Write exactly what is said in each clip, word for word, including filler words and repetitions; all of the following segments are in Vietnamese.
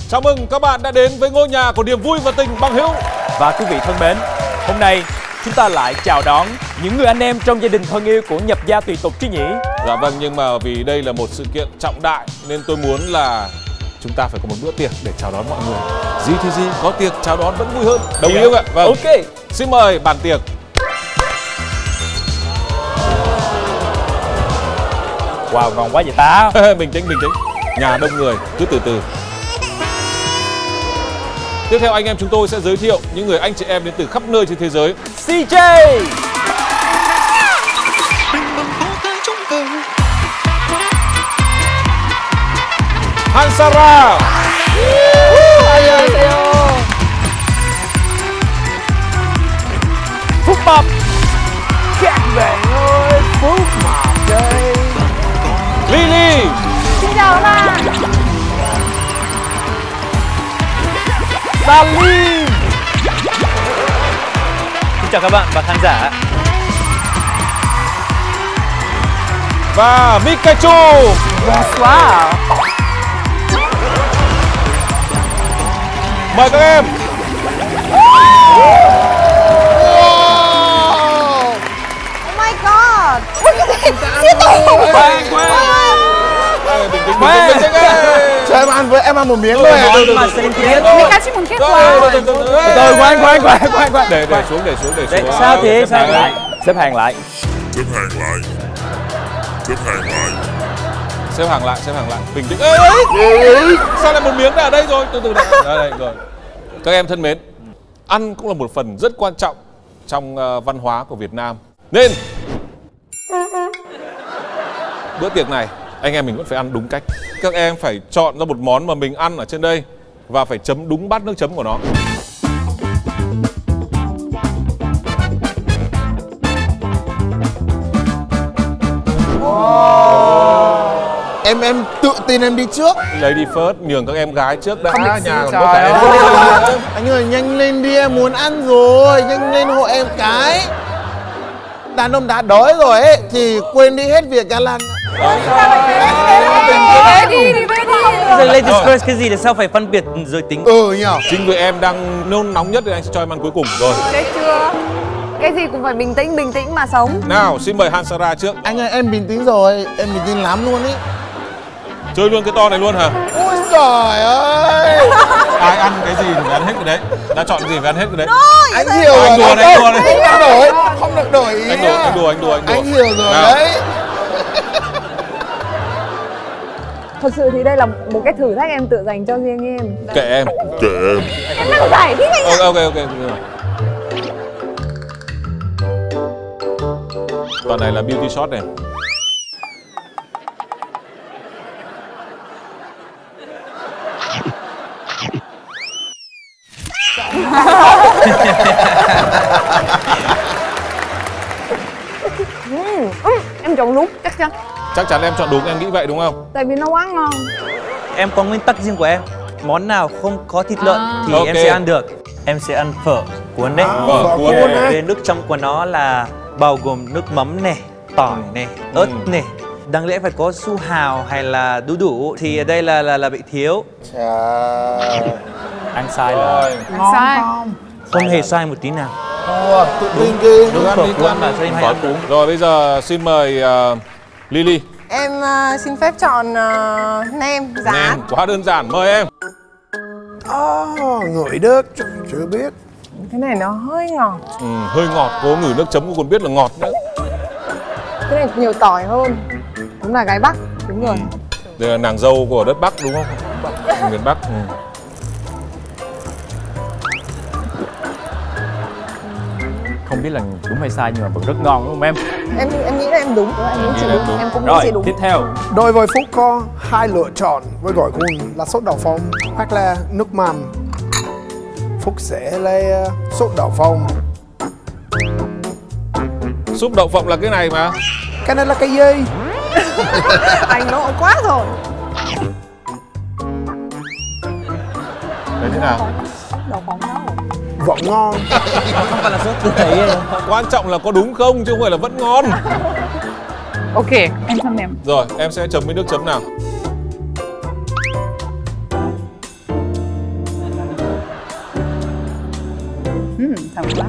Chào mừng các bạn đã đến với ngôi nhà của niềm vui và tình bằng hữu. Và quý vị thân mến, hôm nay chúng ta lại chào đón những người anh em trong gia đình thân yêu của nhập gia tùy tục chứ nhỉ? Dạ vâng, nhưng mà vì đây là một sự kiện trọng đại nên tôi muốn là chúng ta phải có một bữa tiệc để chào đón mọi người. Gì thì gì, có tiệc chào đón vẫn vui hơn. Đồng ý không ạ? Vâng. Ok. Xin mời bàn tiệc. Wow, ngon quá vậy ta. Bình tĩnh, bình tĩnh. Nhà đông người, cứ từ từ. Tiếp theo anh em chúng tôi sẽ giới thiệu những người anh chị em đến từ khắp nơi trên thế giới. xê jay. Hansara. Phúc Mập. Các bạn ơi, Phúc Mập đây. Lily. Xin chào các bạn. Salim. Xin chào các bạn và khán giả. Và Pikachu. Wow. Mời các em. Oh my god. Siêu tổ. Quang, Quang. Bình tĩnh, bình tĩnh, bình tĩnh. Cho em ăn với em ăn một miếng thôi. Mà Salim Kiệt. Mình xin một kết quả. Rồi, Quang, Quang, Quang, Quang, Quang. Để để xuống, để xuống, để xuống. Sao thế? Sao lại? Xếp hàng lại. Xếp hàng lại. Xếp hàng lại. Xếp hàng lại, xếp hàng lại. Bình tĩnh. Ê, ê, sao lại một miếng đã ở đây rồi? Từ từ đã. Đây, đây, rồi. Các em thân mến, ăn cũng là một phần rất quan trọng trong uh, văn hóa của Việt Nam. Nên bữa tiệc này anh em mình vẫn phải ăn đúng cách. Các em phải chọn ra một món mà mình ăn ở trên đây và phải chấm đúng bát nước chấm của nó. Em em tự tin em đi trước. Lady first, nhường các em gái trước đã. Không được Nhà xin, còn có trời cả ơi. em. Anh ơi nhanh lên đi, em muốn ăn rồi. Nhanh lên hộ em cái. Đàn ông đã đói rồi ấy thì quên đi hết việc cả lần. Về đi đi, về đi. Ladies first cái gì để sao phải phân biệt giới tính? Ừ nhỉ. Chính vì em đang nôn nóng nhất thì anh sẽ cho em ăn cuối cùng rồi. Chết chưa? Cái gì cũng phải bình tĩnh, bình tĩnh mà sống. Nào, xin mời Hansara trước. Anh ơi em bình tĩnh rồi, em bình tĩnh lắm luôn ý. Chơi luôn cái to này luôn hả? Ôi trời ơi. Ai ăn cái gì thì phải ăn hết cái đấy. Đã chọn gì phải ăn hết cái đấy. Anh hiểu rồi. Anh đùa đấy, anh đùa đấy. Không được đổi, không được đổi ý. Anh đùa, anh đùa, anh đùa, anh đùa. Anh hiểu rồi nào. đấy. Thật sự thì đây là một cái thử thách em tự dành cho riêng em. Kệ em. Kệ em. Em đang giải thích anh ạ. Ok, ok, ok. Toàn này là beauty shot này. Ừ, ừ, em chọn đúng, chắc chắn. Chắc chắn em chọn đúng, em nghĩ vậy đúng không? Tại vì nó quá ngon. Em có nguyên tắc riêng của em. Món nào không có thịt lợn À. thì Ok. em sẽ ăn được. Em sẽ ăn phở cuốn đấy. Phở cuốn. Về nước trong của nó là bao gồm nước mắm này, tỏi này, ớt này. Đáng lẽ phải có su hào hay là đu đủ thì ở đây là là là bị thiếu. Trời. Ăn sai rồi. Ăn sai. Không hề sai một tí nào. Ủa, tự tin ghê. Đúng phở cuốn mà Salim hay ăn. Rồi bây giờ xin mời uh, Lily. Em uh, xin phép chọn uh, nem rán. Nem, quá đơn giản, mời em. Oh, ngửi được, chưa biết. Cái này nó hơi ngọt. Ừ, hơi ngọt, cô ngửi nước chấm cô còn biết là ngọt nữa. Cái này nhiều tỏi hơn. Đúng là gái Bắc, đúng rồi. Đây là nàng dâu của đất Bắc đúng không? Miền Bắc. Ừ. Không biết là đúng hay sai nhưng mà vẫn rất ngon đúng không em? Em em nghĩ là em đúng, em nghĩ chị nghĩ là đúng. đúng. Em cũng nghĩ Rồi, chị đúng. tiếp theo. Đối với Phúc có hai lựa chọn với gỏi cuốn là sốt đậu phộng hoặc là nước mắm. Phúc sẽ lấy uh, sốt đậu phộng. Súp đậu phộng là cái này mà. Cái này là cái gì? Anh lộ quá rồi. Đấy thế nào? Đậu phộng đâu. Vẫn ngon. Không phải là sốt từ đấy. Quan trọng là có đúng không chứ không phải là vẫn ngon. Ok, em chăm em. Rồi, em sẽ chấm với nước chấm nào. sang miền Bắc.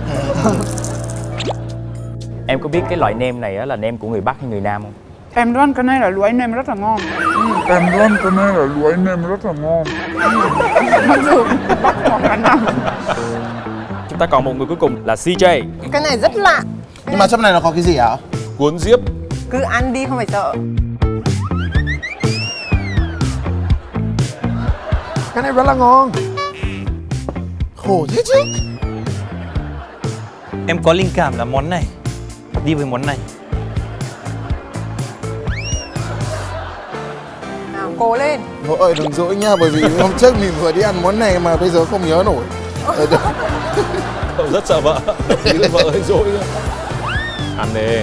Em có biết cái loại nem này á là nem của người Bắc hay người Nam không? Em đoán cái này là loại nem rất là ngon. Em đoán cái này là loại nem rất là ngon. Mặc dù Bắc hoặc là Nam. Chúng ta còn một người cuối cùng là xê jay. Cái này rất lạ. Nhưng mà trong này nó có cái gì hả? Cuốn diếp. Cứ ăn đi không phải sợ. Cái này rất là ngon. Khổ thế chứ. Em có linh cảm là món này đi với món này. Nào, cố lên. Vợ ơi đừng dỗi nha, bởi vì hôm trước mình vừa đi ăn món này mà bây giờ không nhớ nổi. Cậu rất sợ vợ. Vợ hơi dỗi. Ăn đi.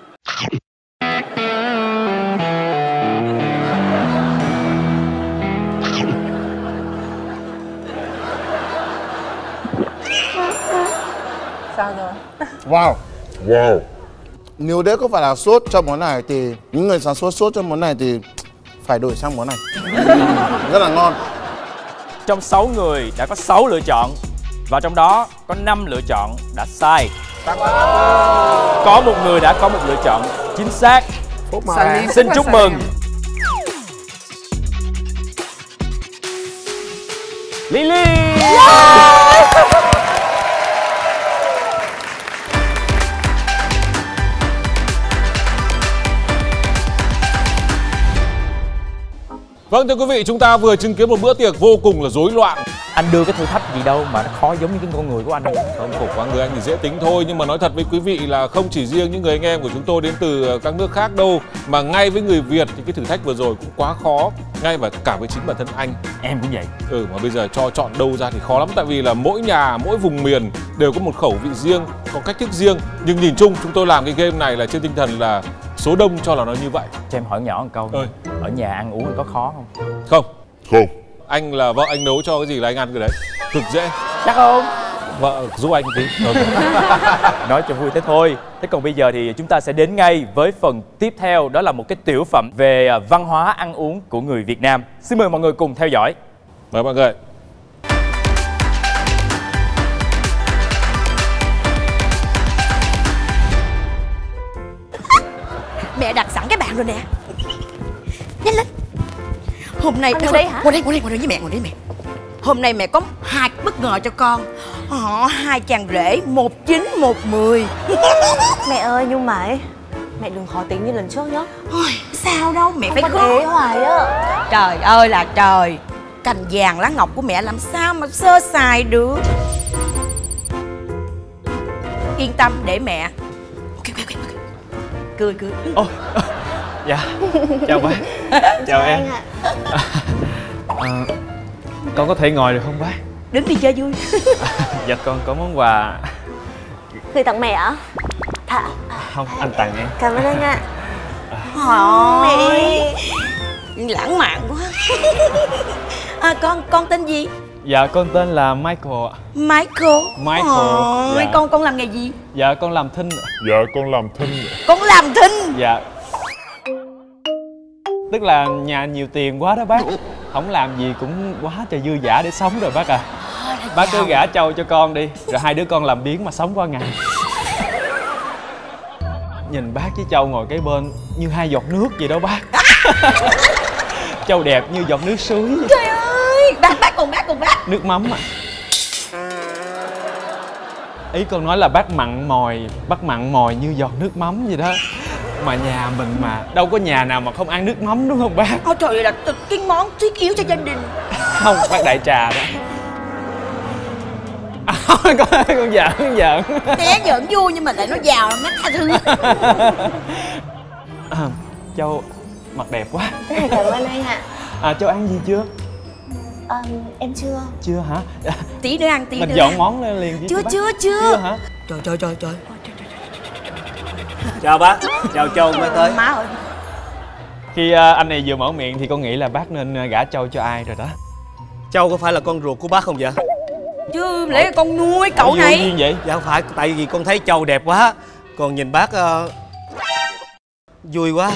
Sao rồi? Wow. Wow. Nếu đấy có phải là sốt cho món này thì những người sản xuất sốt cho món này thì phải đổi sang món này. Rất là ngon. Trong sáu người đã có sáu lựa chọn và trong đó có năm lựa chọn đã sai. Có một người đã có một lựa chọn chính xác. Phúc mà. Xin chúc mừng Lily. Vâng thưa quý vị, chúng ta vừa chứng kiến một bữa tiệc vô cùng là rối loạn. Anh đưa cái thử thách gì đâu mà nó khó giống như cái con người của anh. Không, khổ quá, người anh thì dễ tính thôi. Nhưng mà nói thật với quý vị là không chỉ riêng những người anh em của chúng tôi đến từ các nước khác đâu, mà ngay với người Việt thì cái thử thách vừa rồi cũng quá khó. Ngay và cả với chính bản thân anh. Em cũng vậy. Ừ, mà bây giờ cho chọn đâu ra thì khó lắm. Tại vì là mỗi nhà, mỗi vùng miền đều có một khẩu vị riêng, có cách thức riêng. Nhưng nhìn chung chúng tôi làm cái game này là trên tinh thần là số đông cho là nó như vậy. Cho em hỏi nhỏ một câu. Ơi. Ở nhà ăn uống có khó không? Không. Không. Anh là vợ anh nấu cho cái gì là anh ăn cái đấy. Cực dễ. Chắc không? Vợ giúp anh tí. Nói cho vui thế thôi. Thế còn bây giờ thì chúng ta sẽ đến ngay với phần tiếp theo. Đó là một cái tiểu phẩm về văn hóa ăn uống của người Việt Nam. Xin mời mọi người cùng theo dõi. Mời mọi người. Mẹ đặt sẵn cái bàn rồi nè. Nhanh lên. Hôm nay Ăn đây hả? Ngồi đây, ngồi đây, ngồi đây với mẹ, ngồi đây với mẹ. Hôm nay mẹ có hai bất ngờ cho con. Họ hai chàng rể, một chín một mười. Mẹ ơi nhưng mà ấy, mẹ đừng khó tính như lần trước nhá. Ôi, sao đâu, mẹ phải Con có ế hoài á. Trời ơi là trời. Cành vàng lá ngọc của mẹ làm sao mà sơ sài được. Yên tâm để mẹ. Ok, ok, ok. Cười, cười. Ồ, dạ, chào bác. Chào em. À, con có thể ngồi được không bác? Đứng đi chơi vui. Dạ con có món quà. Gửi tặng mẹ ạ? Thà. Không, anh tặng em. Cảm ơn anh ạ. Mẹ lãng mạn quá. À, con con tên gì? Dạ con tên là Michael ạ. Michael. Michael. Ôi, Dạ. con con làm nghề gì? Dạ con làm thinh ạ. Dạ con làm thinh. Con làm thinh. Dạ. Tức là nhà nhiều tiền quá đó bác. Không làm gì cũng quá trời dư dả để sống rồi bác à. Bác cứ gả trâu cho con đi, rồi hai đứa con làm biếng mà sống qua ngày. Nhìn bác với Châu ngồi cái bên như hai giọt nước vậy đó bác. Châu đẹp như giọt nước suối. Trời ơi, bác bác cùng bác cùng bác. Nước mắm à. Ý con nói là bác mặn mòi, bác mặn mòi như giọt nước mắm vậy đó. Mà nhà mình mà đâu có nhà nào mà không ăn nước mắm đúng không bác? Ôi trời ơi, là cái món thiết yếu cho gia đình. Không, bác đại trà đó. À, con, con giỡn, con giỡn. Té giỡn vui nhưng mà lại nó giàu nó tha thứ. À, Châu mặt đẹp quá. Cảm ơn anh ạ. À, Châu ăn gì chưa? À, em chưa. Chưa hả? Tí nữa ăn, tí Mình nữa dọn ăn. món lên liền chứ Chưa, bác. chưa, chưa. Chưa hả? Trời, trời, trời, trời. Chào bác, chào Châu mới tới. Má ơi. Khi uh, anh này vừa mở miệng thì con nghĩ là bác nên uh, gả Châu cho ai rồi đó. Châu có phải là con ruột của bác không vậy? Chứ lẽ là con nuôi cậu Ủa, này. gì vậy? Dạ không phải, tại vì con thấy Châu đẹp quá. Còn nhìn bác uh, vui quá.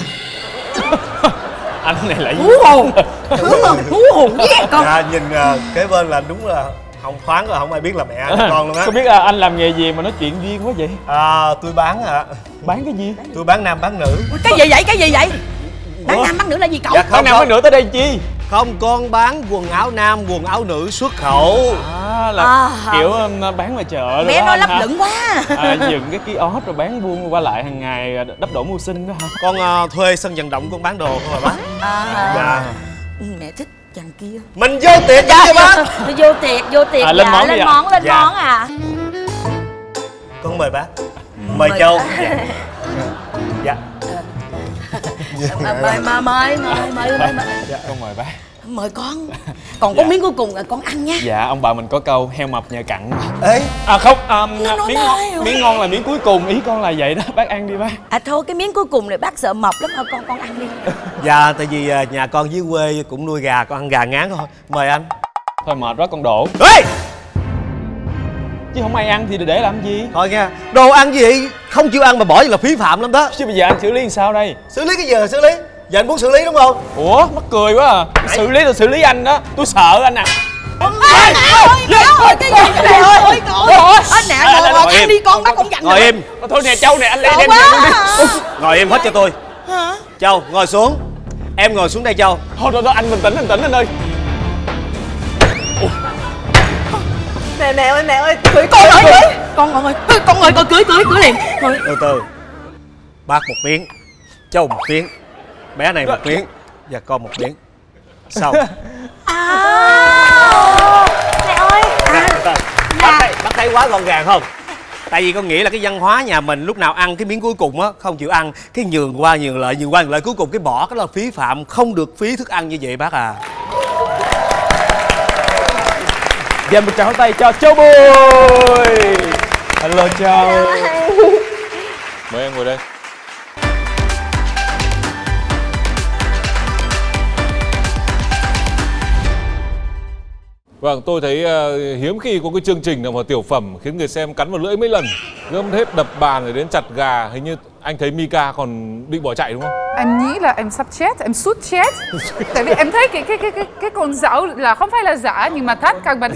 Anh này lại Hú hồn. Hú hồn, hú hồn với con. À, nhìn uh, kế bên là đúng là Không thoáng rồi không ai biết là mẹ anh con luôn á. Không biết là anh làm nghề gì mà nói chuyện duyên quá vậy? À, tôi bán ạ. À. Bán cái gì? Tôi bán nam bán nữ. Cái gì vậy, cái gì vậy? Bán nam bán nữ là gì cậu? Dạ, bán nam bán nữ tới đây chi? Không, con bán quần áo nam, quần áo nữ xuất khẩu. À, là À, kiểu um, bán ngoài chợ. Bé nói lấp hả? lửng quá. À, dựng cái kiosk rồi bán buôn qua lại hàng ngày, đắp đổ mưu sinh đó hả? Con uh, thuê sân vận động con bán đồ không mà bác. À, Dạ. mẹ thích chàng kia. Mình vô tiệc chứ bác. Nó vô tiệc, vô tiệc. À, lên dạ, món lên đi ạ. món, lên Dạ. món à. Con mời bác. Mời Châu. Dạ. Dạ. Mời mời mời mời mời mời mời mời. Dạ, con mời bác. Mời con. Còn có Dạ. miếng cuối cùng là con ăn nha. Dạ, ông bà mình có câu heo mập nhờ cặn. Ê. À không, um, Nó nói miếng lời ngon, rồi. miếng ngon là miếng cuối cùng, ý con là vậy đó, bác ăn đi bác. À thôi cái miếng cuối cùng này bác sợ mập lắm, thôi con con ăn đi. Dạ, tại vì uh, nhà con dưới quê cũng nuôi gà, con ăn gà ngán thôi. Mời anh. Thôi mệt quá con đổ. Ê! Chứ không ai ăn thì để làm gì? Thôi nha, đồ ăn gì vậy? Không chịu ăn mà bỏ vậy là phí phạm lắm đó. Chứ bây giờ anh xử lý làm sao đây? Xử lý cái gì là xử lý? Giờ anh muốn xử lý đúng không? Ủa, mắc cười quá à. Xử lý là xử lý anh đó, tôi sợ anh à. Ôi mẹ ơi, cái gì vậy ơi? Ôi nè, ngồi ngồi ăn đi con, bác cũng dặn. Ngồi im. Thôi nè Châu nè, anh đem Sợ đem quá đi. à. Ngồi im hết cho tôi. Hả? Châu, ngồi xuống. Em ngồi xuống đây Châu. Thôi thôi thôi anh bình tĩnh, bình tĩnh anh ơi. Mẹ mẹ ơi mẹ ơi, Cưới con ơi, cưới. Con con ơi, con ơi, con cưới cưới cưới liền. Cưới. Từ từ. Bác một miếng, Châu một miếng, bé này một miếng và con một miếng. Xong. À. Mẹ ơi. Nè, từ từ. Bác thấy, bác thấy quá gọn gàng không? Tại vì con nghĩ là cái văn hóa nhà mình lúc nào ăn cái miếng cuối cùng á, không chịu ăn, cái nhường qua nhường lại, nhường qua nhường lại, cuối cùng cái bỏ cái là phí phạm, không được phí thức ăn như vậy bác à. Dành một tràng pháo tay cho Châu Bùi. Hello Châu. Mời em ngồi đây. Vâng, tôi thấy uh, hiếm khi có cái chương trình nào mà tiểu phẩm khiến người xem cắn vào lưỡi mấy lần, gom hết đập bàn rồi đến chặt gà. Hình như anh thấy Mika còn định bỏ chạy đúng không? Em nghĩ là em sắp chết, em suýt chết. Tại vì em thấy cái cái cái cái cái con dấu là không phải là giả nhưng mà thật các bạn.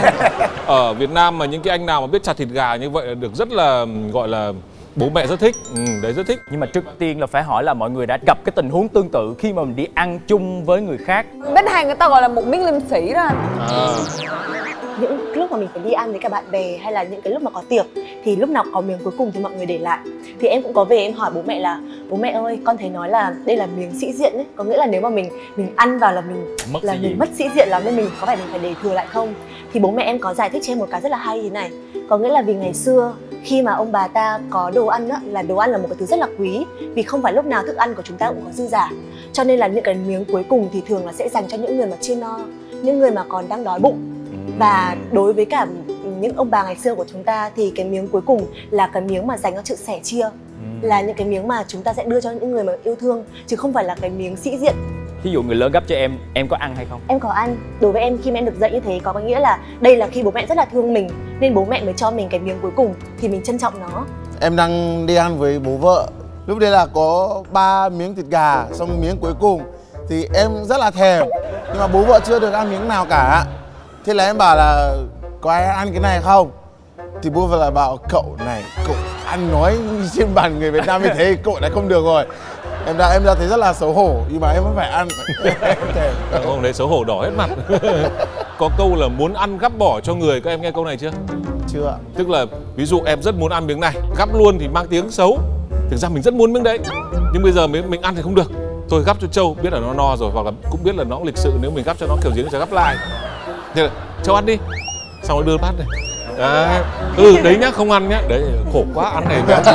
Ở Việt Nam mà những cái anh nào mà biết chặt thịt gà như vậy là được rất là gọi là bố mẹ rất thích. Ừ, đấy rất thích. Nhưng mà trước tiên là phải hỏi là mọi người đã gặp cái tình huống tương tự khi mà mình đi ăn chung với người khác. Bên Hàn người ta gọi là một miếng liêm sĩ đó. À. Những lúc mà mình phải đi ăn với cả bạn bè hay là những cái lúc mà có tiệc thì lúc nào có miếng cuối cùng thì mọi người để lại. Thì em cũng có về em hỏi bố mẹ là bố mẹ ơi, con thấy nói là đây là miếng sĩ diện ấy, có nghĩa là nếu mà mình mình ăn vào là mình Mất là sĩ mình diện. mất sĩ diện lắm nên mình có phải mình phải để thừa lại không? Thì bố mẹ em có giải thích cho em một cái rất là hay thế này, có nghĩa là vì ngày xưa khi mà ông bà ta có đồ ăn á, là đồ ăn là một cái thứ rất là quý, vì không phải lúc nào thức ăn của chúng ta cũng có dư giả, cho nên là những cái miếng cuối cùng thì thường là sẽ dành cho những người mà chưa no, những người mà còn đang đói bụng. Và đối với cả những ông bà ngày xưa của chúng ta thì cái miếng cuối cùng là cái miếng mà dành cho sự sẻ chia, là những cái miếng mà chúng ta sẽ đưa cho những người mà yêu thương, chứ không phải là cái miếng sĩ diện. Ví dụ người lớn gấp cho em, em có ăn hay không? Em có ăn. Đối với em khi mà em được dạy như thế có nghĩa là đây là khi bố mẹ rất là thương mình nên bố mẹ mới cho mình cái miếng cuối cùng thì mình trân trọng nó. Em đang đi ăn với bố vợ. Lúc đấy là có ba miếng thịt gà, xong miếng cuối cùng thì em rất là thèm, nhưng mà bố vợ chưa được ăn miếng nào cả. Thế là em bảo là có ai ăn cái này không? Thì bố vợ lại bảo cậu này, cậu ăn nói trên bàn người Việt Nam như thế, cậu đã không được rồi. Em đã em đã thấy rất là xấu hổ nhưng mà em vẫn phải ăn. Hôm đấy xấu hổ đỏ hết mặt. Có câu là muốn ăn gắp bỏ cho người, các em nghe câu này chưa? Chưa. Tức là ví dụ em rất muốn ăn miếng này, gắp luôn thì mang tiếng xấu. Thực ra mình rất muốn miếng đấy, nhưng bây giờ mình, mình ăn thì không được. Tôi gắp cho Châu, biết là nó no rồi, hoặc là cũng biết là nó lịch sự, nếu mình gắp cho nó kiểu gì nó sẽ gắp lại. Thế là Châu ăn đi, xong rồi đưa bát này. Đấy. Ừ đấy nhá, không ăn nhá. Đấy khổ quá, ăn này béo.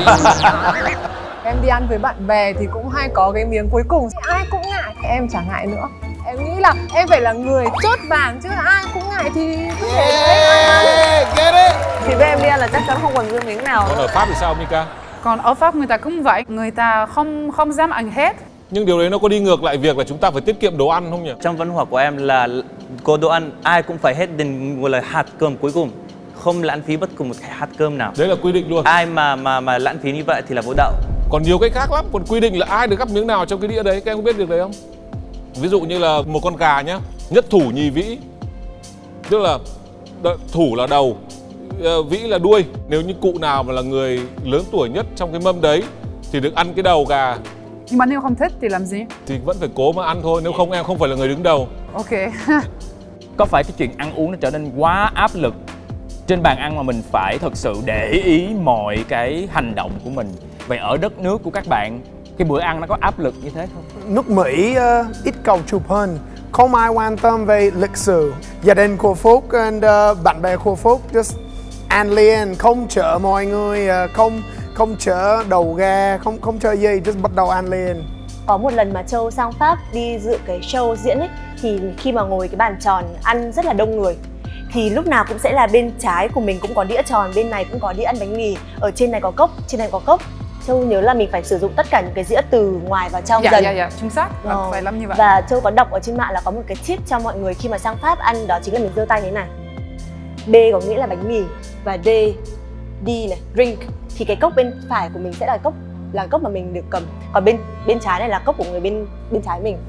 Em đi ăn với bạn bè thì cũng hay có cái miếng cuối cùng, ai cũng ngại, em chẳng ngại nữa. Em nghĩ là em phải là người chốt bàn chứ ai cũng ngại thì cứ để đấy Get it. Thì bên em đi ăn là chắc chắn không còn dư miếng nào. Còn ở Pháp thì sao Mika? Còn ở Pháp người ta cũng vậy, người ta không không dám ăn hết. Nhưng điều đấy nó có đi ngược lại việc là chúng ta phải tiết kiệm đồ ăn không nhỉ? Trong văn hóa của em là có đồ ăn ai cũng phải hết đến gọi là hạt cơm cuối cùng, không lãng phí bất cứ một cái hạt cơm nào. Đấy là quy định luôn. Ai mà mà mà lãng phí như vậy thì là vô đạo. Còn nhiều cách khác lắm, còn quy định là ai được gắp miếng nào trong cái đĩa đấy, các em có biết được đấy không? Ví dụ như là một con gà nhá, nhất thủ nhì vĩ. Tức là đ- thủ là đầu, uh, vĩ là đuôi. Nếu như cụ nào mà là người lớn tuổi nhất trong cái mâm đấy thì được ăn cái đầu gà. Nhưng mà nếu không thích thì làm gì? Thì vẫn phải cố mà ăn thôi, nếu không em không phải là người đứng đầu. Ok. Có phải cái chuyện ăn uống nó trở nên quá áp lực trên bàn ăn mà mình phải thật sự để ý mọi cái hành động của mình? Vậy ở đất nước của các bạn, cái bữa ăn nó có áp lực như thế không? Nước Mỹ uh, ít cầu chụp hơn, không ai quan tâm về lịch sử. Gia đình của Phúc and uh, bạn bè của Phúc just ăn liền, không chở mọi người, uh, không không chở đầu gà, không không chở gì, just bắt đầu ăn liền. Có một lần mà Châu sang Pháp đi dự cái show diễn ấy, thì khi mà ngồi cái bàn tròn ăn rất là đông người, thì lúc nào cũng sẽ là bên trái của mình cũng có đĩa tròn, bên này cũng có đĩa ăn bánh mì, ở trên này có cốc, trên này có cốc. Châu nhớ là mình phải sử dụng tất cả những cái dĩa từ ngoài vào trong Dạ, dần. dạ, dạ, chính xác, Ờ. phải làm như vậy. Và Châu có đọc ở trên mạng là có một cái tip cho mọi người khi mà sang Pháp ăn, đó chính là mình giơ tay thế này. B có nghĩa là bánh mì và D, D này, drink. Thì cái cốc bên phải của mình sẽ là cốc là cốc mà mình được cầm, còn bên bên trái này là cốc của người bên bên trái mình.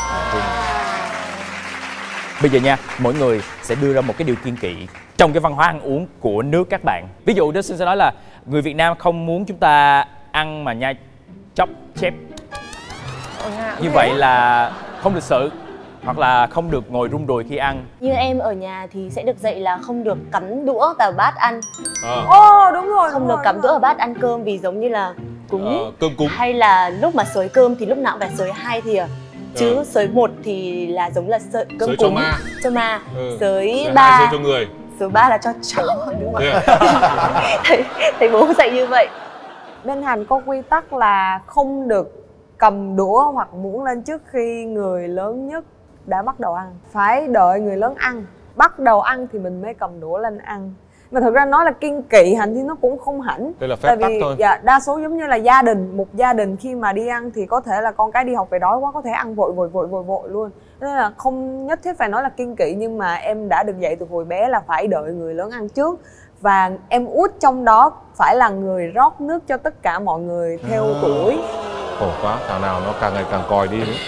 Bây giờ nha, mỗi người sẽ đưa ra một cái điều kiêng kỵ trong cái văn hóa ăn uống của nước các bạn. Ví dụ Dustin sẽ nói là người Việt Nam không muốn chúng ta ăn mà nhai chóc chép. Như vậy là không lịch sự, hoặc là không được ngồi rung đùi khi ăn. Như em ở nhà thì sẽ được dạy là không được cắm đũa vào bát ăn. Ồ, đúng rồi. Không đúng được rồi, cắm đúng đũa rồi. vào bát ăn cơm vì giống như là cúng. Ờ, cơm cúng. Hay là lúc mà xới cơm thì lúc nào cũng phải xới hai thìa. Chứ Ừ. xới một thì là giống là xới cơm Xới cho cúng. ma. Cho ma. Ừ. Xới Xới ba. hai, xới cho người. Xới ba là cho chó, đúng không? Yeah. thầy, thầy bố dạy như vậy. Bên Hàn có quy tắc là không được cầm đũa hoặc muỗng lên trước khi người lớn nhất đã bắt đầu ăn. Phải đợi người lớn ăn, bắt đầu ăn thì mình mới cầm đũa lên ăn. Mà thực ra nói là kiêng kỵ hạnh thì nó cũng không hẳn. Đây là phép Tại tắc vì thôi. dạ, đa số giống như là gia đình, một gia đình khi mà đi ăn thì có thể là con cái đi học về đói quá, có thể ăn vội vội vội vội vội luôn. Nên là không nhất thiết phải nói là kiêng kỵ, nhưng mà em đã được dạy từ hồi bé là phải đợi người lớn ăn trước. Và em út trong đó phải là người rót nước cho tất cả mọi người theo tuổi. Khổ quá, thằng nào nó càng ngày càng còi đi nữa.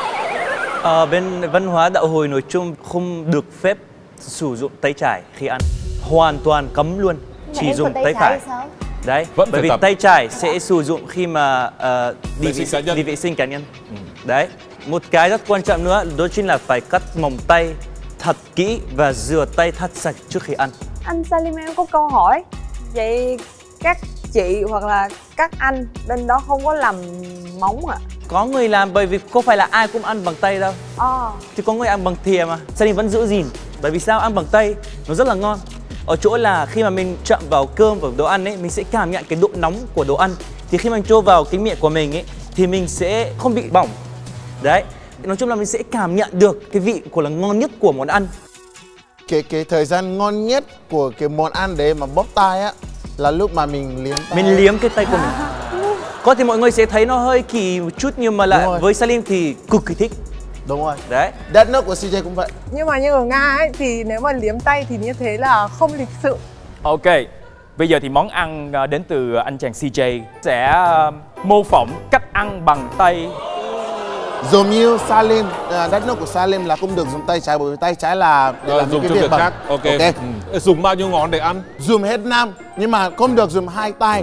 Ờ, bên văn hóa đạo Hồi nói chung không được phép sử dụng tay trái khi ăn, hoàn toàn cấm luôn, chỉ dùng tay phải. Đấy, Vẫn bởi phải vì tập. tay trái sẽ sử dụng khi mà ờ, đi, Vệ sinh vệ, cá nhân. đi vệ sinh cá nhân. Đấy, một cái rất quan trọng nữa đó chính là phải cắt móng tay thật kỹ và rửa tay thật sạch trước khi ăn. Anh Salim, em có câu hỏi. Vậy các chị hoặc là các anh bên đó không có làm móng ạ? Có người làm bởi vì không phải là ai cũng ăn bằng tay đâu. À. Thì có người ăn bằng thìa mà, gia đình vẫn giữ gìn. Bởi vì sao? Ăn bằng tay nó rất là ngon. Ở chỗ là khi mà mình chạm vào cơm, vào đồ ăn ấy, mình sẽ cảm nhận cái độ nóng của đồ ăn. Thì khi mình cho vào cái miệng của mình ấy, thì mình sẽ không bị bỏng. Đấy, nói chung là mình sẽ cảm nhận được cái vị của là ngon nhất của món ăn. Cái cái thời gian ngon nhất của cái món ăn đấy mà bóp tai á là lúc mà mình liếm tay. Mình liếm cái tay của mình. Có thể mọi người sẽ thấy nó hơi kỳ một chút, nhưng mà là với Salim thì cực kỳ thích. Đúng rồi. Đấy. Đất nước của xê jay cũng vậy. Nhưng mà như ở Nga ấy thì nếu mà liếm tay thì như thế là không lịch sự. Ok, bây giờ thì món ăn à, đến từ anh chàng xê jay sẽ à, mô phỏng cách ăn bằng tay. Giống như Salim, à, đất nước của Salim là không được dùng tay trái bởi vì tay trái là để Rồi, làm dùng những cho cái việc bằng. khác. Ok. Ừ. Dùng bao nhiêu ngón để ăn? Dùng hết năm, nhưng mà không được dùng hai tay.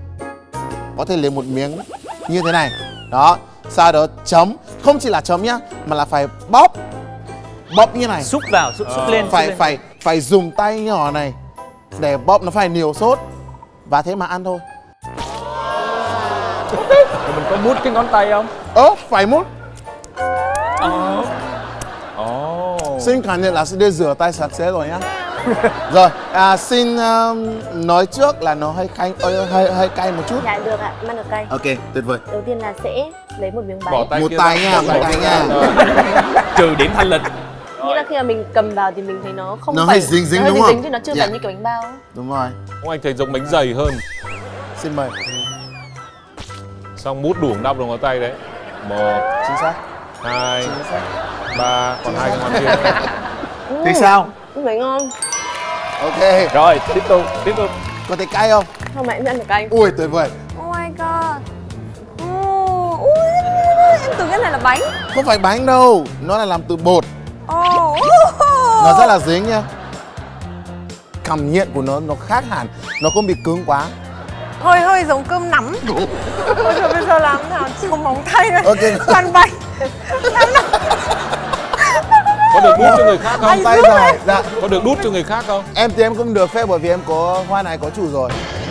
Có thể lấy một miếng như thế này. Đó, sau đó chấm, không chỉ là chấm nhá, mà là phải bóp. Bóp như này. Xúc vào, xúc, xúc lên. Phải xúc lên. phải phải dùng tay nhỏ này để bóp, nó phải nhiều sốt. Và thế mà ăn thôi. Rồi mình có mút cái ngón tay không? Ơ, phải mút. Ồ. Ồ. Xin cảm nhận là sẽ rửa tay sạch sẽ rồi nhá. Rồi, à, xin um, nói trước là nó hơi cay, hơi, hơi, hơi cay một chút. Dạ được ạ, ăn được cay. Ok, tuyệt vời. Đầu tiên là sẽ lấy một miếng bánh. Bỏ tay Một kia tay ra. nha, một tay nha. Trừ điểm thanh lịch. Nghĩa là khi mà mình cầm vào thì mình thấy nó không Nó phải hơi dính dính nó hơi đúng dính không? dính chứ nó chưa Dạ. phải như cái bánh bao. Đúng rồi. Ông anh thấy giống bánh dày hơn. Xin mời. Xong mút đủ năm đầu ngón tay đấy. Một, Chính xác. hai, Chính xác. ba, còn hai cái ngón kia nữa. Thì sao? Không phải ngon. Ok. Rồi, tiếp tục, tiếp tục. Có thấy cay không? Không mà em ăn được cay. Ui, tuyệt vời. Oh my god. Oh, ui, em tưởng cái này là bánh. Không phải bánh đâu, nó là làm từ bột. Oh. Nó rất là dính nha. cảm nhận của nó nó khác hẳn, nó không bị cứng quá. Hơi hơi giống cơm nắm. Bây giờ bây giờ làm thế nào dùng móng tay này. Ok. Toàn bạch. Có được đút cho người khác không? Tay dài. Dạ. Có được đút cho người khác không? Em thì em không được phép bởi vì em có hoa này có chủ rồi.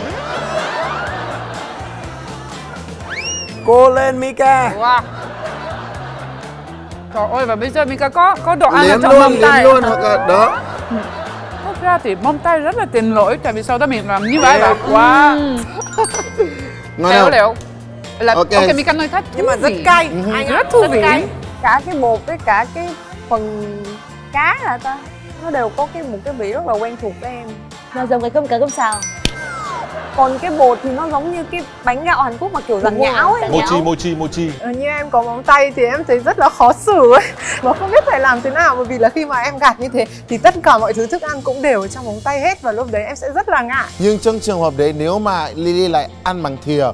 Cô lên Mika. Wow. Trời ơi, và bây giờ Mika có có đồ ăn ở Liếm trong luôn, mông liếm tay. luôn hoặc là đó. Thật ra thì mông tay rất là tiện lỗi, tại vì sau đó mình làm như vậy là quá khéo léo. Là Ok. ok, Mika nói thật Nhưng mà thú rất vị. cay. Anh rất thú vị. Cả cái bột với cả cái phần cá hả ta, nó đều có cái một cái vị rất là quen thuộc với em. Nó giống cái cơm cá cơm xào. Còn cái bột thì nó giống như cái bánh gạo Hàn Quốc mà kiểu dàn nhão ấy. Mochi, mochi, mochi. Ừ, như em có móng tay thì em thấy rất là khó xử ấy. Mà không biết phải làm thế nào, bởi vì là khi mà em gạt như thế thì tất cả mọi thứ thức ăn cũng đều ở trong móng tay hết. Và lúc đấy em sẽ rất là ngại. Nhưng trong trường hợp đấy nếu mà Lily lại ăn bằng thìa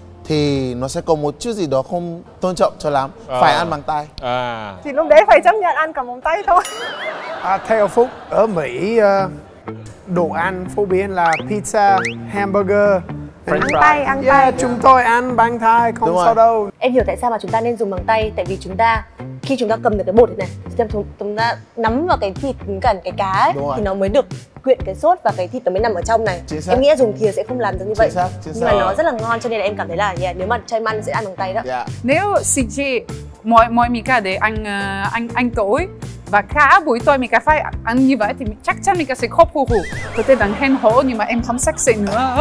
thì nó sẽ có một chút gì đó không tôn trọng cho lắm. À. Phải ăn bằng tay. À. Thì lúc đấy phải chấp nhận ăn cả móng tay thôi. À, theo Phúc, ở Mỹ uh, đồ ăn phổ biến là pizza, hamburger, Ăn tay, ăn yeah, tay. chúng tôi ăn bằng tay, không Đúng sao rồi. đâu. Em hiểu tại sao mà chúng ta nên dùng bằng tay. Tại vì chúng ta khi chúng ta cầm được cái bột này, này chúng, chúng ta nắm vào cái thịt gần cái cá ấy, Đúng rồi. thì nó mới được quyện cái sốt và cái thịt nó mới nằm ở trong này. Chính xác. Em nghĩ là dùng thìa sẽ không làm được như vậy. Chính xác, chính Nhưng mà xác. nó rất là ngon cho nên là em cảm thấy là yeah, nếu mà chay ăn sẽ ăn bằng tay đó. Yeah. Nếu xì chì mọi mọi Mika để ăn uh, ăn ăn tối và cả buổi tối Mika phải ăn như vậy thì chắc chắn Mika sẽ khóc hù hù. Có thể đang khen hổ nhưng mà em không sexy nữa.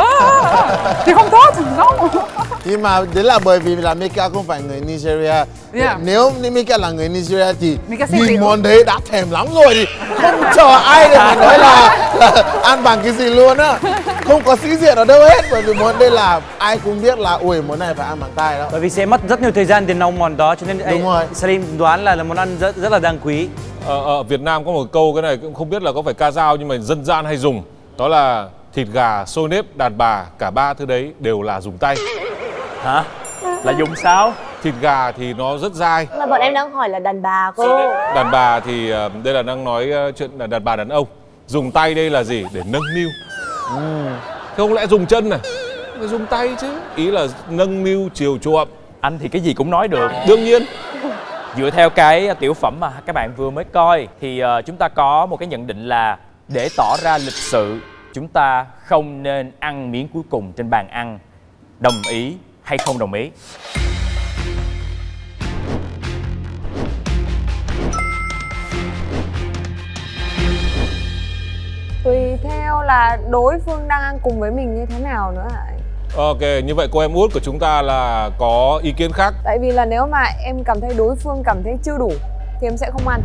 Thì không tốt, không. Nhưng mà đấy là bởi vì là Mika không phải người Nigeria. Yeah. Nếu Mika là người Nigeria thì Mika sẽ nhìn hiểu. món đấy đã thèm lắm rồi thì không chờ ai để mà nói là, là ăn bằng cái gì luôn á. Không có sĩ diện ở đâu hết, bởi vì món đây là ai cũng biết là ui món này phải ăn bằng tay đó. Bởi vì sẽ mất rất nhiều thời gian để nấu món đó, cho nên Đúng rồi. Salim đoán là, là món ăn rất rất là đáng quý. Ở, ở Việt Nam có một câu cái này cũng không biết là có phải ca dao nhưng mà dân gian hay dùng. Đó là thịt gà, xôi nếp, đàn bà, cả ba thứ đấy đều là dùng tay. Hả? Là dùng sao? Thịt gà thì nó rất dai. Mà bọn em đang hỏi là đàn bà cô. Đàn bà thì ờ, đây là đang nói ờ, chuyện là đàn bà đàn ông. Dùng tay đây là gì? Để nâng niu. Ừ. Thế không lẽ dùng chân này? Phải dùng tay chứ. Ý là nâng niu chiều chuộng. Anh thì cái gì cũng nói được. Đương nhiên. Dựa theo cái tiểu phẩm mà các bạn vừa mới coi thì uh, chúng ta có một cái nhận định là để tỏ ra lịch sự, chúng ta không nên ăn miếng cuối cùng trên bàn ăn. Đồng ý hay không đồng ý? Tùy theo là đối phương đang ăn cùng với mình như thế nào nữa hả? Ok, như vậy cô em út của chúng ta là có ý kiến khác. Tại vì là nếu mà em cảm thấy đối phương cảm thấy chưa đủ thì em sẽ không ăn.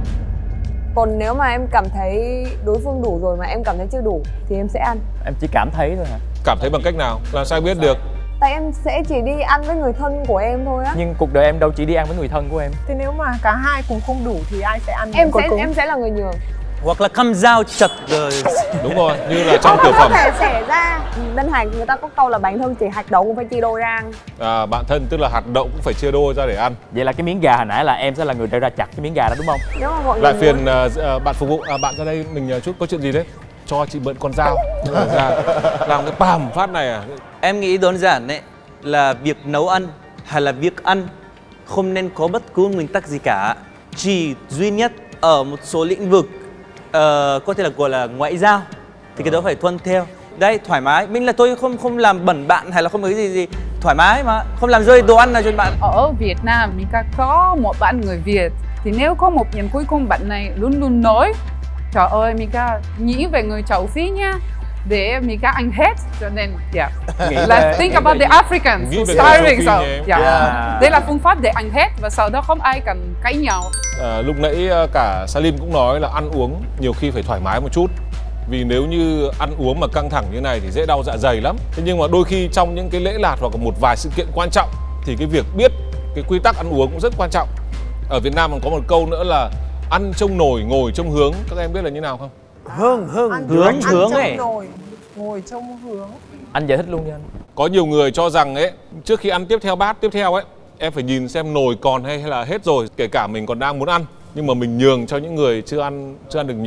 Còn nếu mà em cảm thấy đối phương đủ rồi mà em cảm thấy chưa đủ thì em sẽ ăn. Em chỉ cảm thấy thôi hả? Cảm thấy bằng cách nào? Làm sao biết được? Tại em sẽ chỉ đi ăn với người thân của em thôi á. Nhưng cuộc đời em đâu chỉ đi ăn với người thân của em. Thì nếu mà cả hai cùng không đủ thì ai sẽ ăn? Em cuối sẽ cùng? em sẽ là người nhường. Hoặc là cầm dao chặt rồi. Đúng rồi, như là trong tiểu Có phẩm. thể xảy ra. Bên Hàn người ta có câu là bản thân chỉ hạt đậu cũng phải chia đôi ra ăn. À, bạn thân tức là hạt đậu cũng phải chia đôi ra để ăn. Vậy là cái miếng gà hồi nãy là em sẽ là người đưa ra chặt cái miếng gà đó đúng không? Nếu mà mọi người Lại muốn- phiền uh, bạn phục vụ, à, bạn ra đây mình uh, chút có chuyện gì đấy? Cho chị mượn con dao ra làm cái pàm phát này à? Em nghĩ đơn giản đấy là việc nấu ăn hay là việc ăn không nên có bất cứ nguyên tắc gì cả. Chỉ duy nhất ở một số lĩnh vực uh, có thể là gọi là ngoại giao thì cái đó phải tuân theo. Đấy, thoải mái. Mình là tôi không không làm bẩn bạn hay là không có cái gì gì thoải mái mà không làm rơi đồ ăn nào cho bạn. Ở Việt Nam Mika có một bạn người Việt thì nếu có một nhân cuối cùng bạn này luôn luôn nói trời ơi Mika nghĩ về người châu Phi nha để Mika ăn hết, cho nên yeah. Nghĩ Let's về- think nghĩ about về the Africans Nghĩ về người starving châu so Phi nhé. yeah. Yeah. Đây là phương pháp để ăn hết và sau đó không ai cần cãi nhau. À, lúc nãy uh, cả Salim cũng nói là ăn uống nhiều khi phải thoải mái một chút. Vì nếu như ăn uống mà căng thẳng như này thì dễ đau dạ dày lắm. Thế nhưng mà đôi khi trong những cái lễ lạt hoặc là một vài sự kiện quan trọng thì cái việc biết cái quy tắc ăn uống cũng rất quan trọng. Ở Việt Nam còn có một câu nữa là ăn trông nồi, ngồi trông hướng. Các em biết là như nào không? Hương, hương, Ăn- hướng, ăn hướng trong ấy. nồi, ngồi trong hướng. Anh giải thích luôn cho anh. Có nhiều người cho rằng ấy, trước khi ăn tiếp theo bát tiếp theo ấy, em phải nhìn xem nồi còn hay hay là hết rồi, kể cả mình còn đang muốn ăn nhưng mà mình nhường cho những người chưa ăn chưa ăn được nhiều.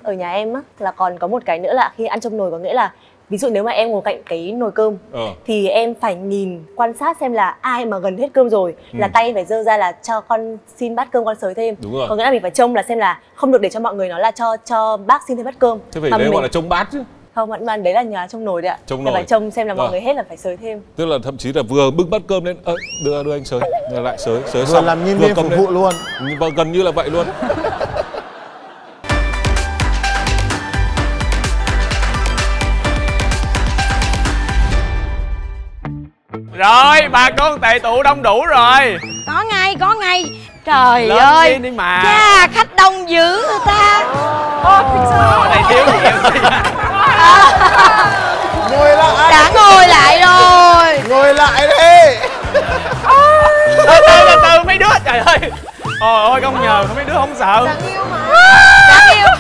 ở nhà em á là còn có một cái nữa là khi ăn trong nồi, có nghĩa là ví dụ nếu mà em ngồi cạnh cái nồi cơm ờ. thì em phải nhìn quan sát xem là ai mà gần hết cơm rồi ừ. là tay em phải giơ ra là cho con xin bát cơm con sới thêm. Đúng rồi. Có nghĩa là mình phải trông là xem là không được để cho mọi người nói là cho cho bác xin thêm bát cơm. Thế phải đấy mình... gọi là trông bát chứ. Không, vẫn mà đấy là nhà trong nồi đấy ạ. Trong nồi. nồi. Phải trông xem là mọi à. người hết là phải sới thêm. Tức là thậm chí là vừa bưng bát cơm lên, ơ đưa đưa anh sới, đưa lại sới, sới vừa xong làm nhân viên phục vụ luôn. Và gần như là vậy luôn. Rồi, bà con tề tụ đông đủ rồi. Có ngay, có ngay. Trời Lên ơi đi, đi mà. Chà, khách đông dữ người ta. Ở đây thiếu gì em Ngồi lại. Đã ngồi lại rồi. Ngồi lại đi. Từ từ, từ từ mấy đứa, trời ơi. Ôi ôi, không nhờ, mấy đứa không sợ. Đáng yêu mà. Đáng yêu.